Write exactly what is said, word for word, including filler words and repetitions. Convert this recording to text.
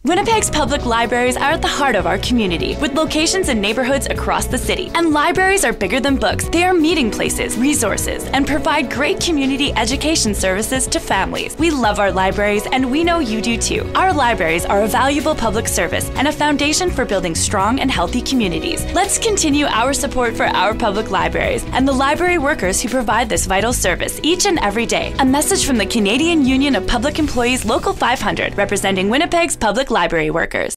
Winnipeg's public libraries are at the heart of our community, with locations in neighborhoods across the city. And libraries are bigger than books. They are meeting places, resources, and provide great community education services to families. We love our libraries, and we know you do too. Our libraries are a valuable public service and a foundation for building strong and healthy communities. Let's continue our support for our public libraries and the library workers who provide this vital service each and every day. A message from the Canadian Union of Public Employees Local five hundred, representing Winnipeg's public library workers.